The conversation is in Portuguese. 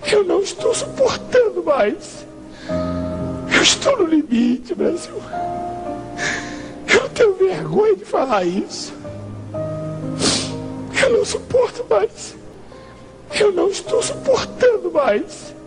Eu não estou suportando mais. Eu estou no limite, Brasil. Eu não tenho vergonha de falar isso. Eu não suporto mais. Eu não estou suportando mais.